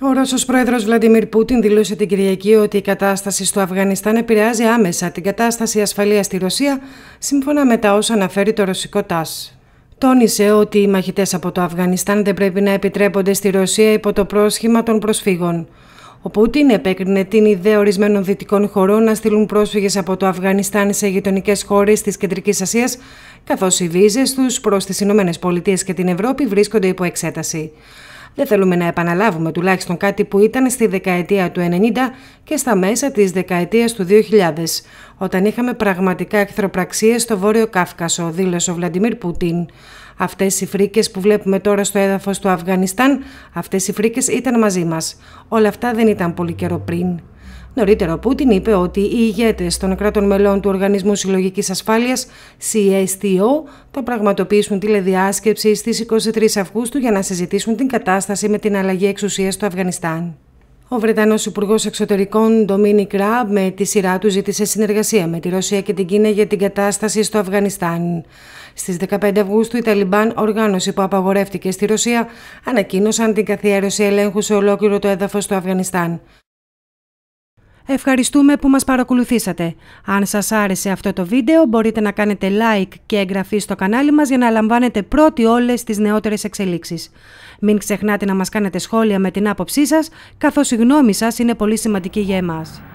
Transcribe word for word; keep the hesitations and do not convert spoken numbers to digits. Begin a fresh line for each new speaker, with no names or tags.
Ο Ρώσος πρόεδρος Βλαντιμίρ Πούτιν δήλωσε την Κυριακή ότι η κατάσταση στο Αφγανιστάν επηρεάζει άμεσα την κατάσταση ασφαλείας στη Ρωσία, σύμφωνα με τα όσα αναφέρει το ρωσικό τας. Τόνισε ότι οι μαχητές από το Αφγανιστάν δεν πρέπει να επιτρέπονται στη Ρωσία υπό το πρόσχημα των προσφύγων. Ο Πούτιν επέκρινε την ιδέα ορισμένων δυτικών χωρών να στείλουν πρόσφυγες από το Αφγανιστάν σε γειτονικές χώρες της Κεντρικής Ασίας, καθώς οι βίζες τους προς τις Ηνωμένες Πολιτείες και την Ευρώπη βρίσκονται υπό εξέταση. Δεν θέλουμε να επαναλάβουμε τουλάχιστον κάτι που ήταν στη δεκαετία του ενενήντα και στα μέσα της δεκαετίας του δύο χιλιάδες, όταν είχαμε πραγματικά εχθροπραξίες στο Βόρειο Κάφκασο, δήλωσε ο Βλαντιμίρ Πούτιν. Αυτές οι φρίκες που βλέπουμε τώρα στο έδαφος του Αφγανιστάν, αυτές οι φρίκες ήταν μαζί μας. Όλα αυτά δεν ήταν πολύ καιρό πριν. Νωρίτερα, ο Πούτιν είπε ότι οι ηγέτες των κρατών μελών του Οργανισμού Συλλογικής Ασφάλειας, σι ες τι ο, θα πραγματοποιήσουν τηλεδιάσκεψη στις εικοστή τρίτη Αυγούστου για να συζητήσουν την κατάσταση με την αλλαγή εξουσίας στο Αφγανιστάν. Ο Βρετανός Υπουργός Εξωτερικών Ντομίνικ Ραμπ με τη σειρά του ζήτησε συνεργασία με τη Ρωσία και την Κίνα για την κατάσταση στο Αφγανιστάν. Στις δεκαπέντε Αυγούστου, η Ταλιμπάν, οργάνωση που απαγορεύτηκε στη Ρωσία, ανακοίνωσαν την καθιέρωση ελέγχου σε ολόκληρο το έδαφος του Αφγανιστάν. Ευχαριστούμε που μας παρακολουθήσατε. Αν σας άρεσε αυτό το βίντεο, μπορείτε να κάνετε like και εγγραφή στο κανάλι μας για να λαμβάνετε πρώτοι όλες τις νεότερες εξελίξεις. Μην ξεχνάτε να μας κάνετε σχόλια με την άποψή σας, καθώς η γνώμη σας είναι πολύ σημαντική για εμάς.